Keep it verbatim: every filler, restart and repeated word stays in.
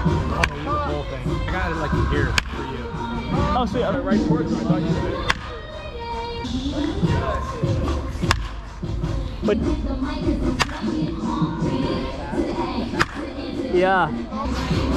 Oh, you the whole thing. I got it like here for you. Oh, sweet. Okay. Right towards me. I thought you But yeah.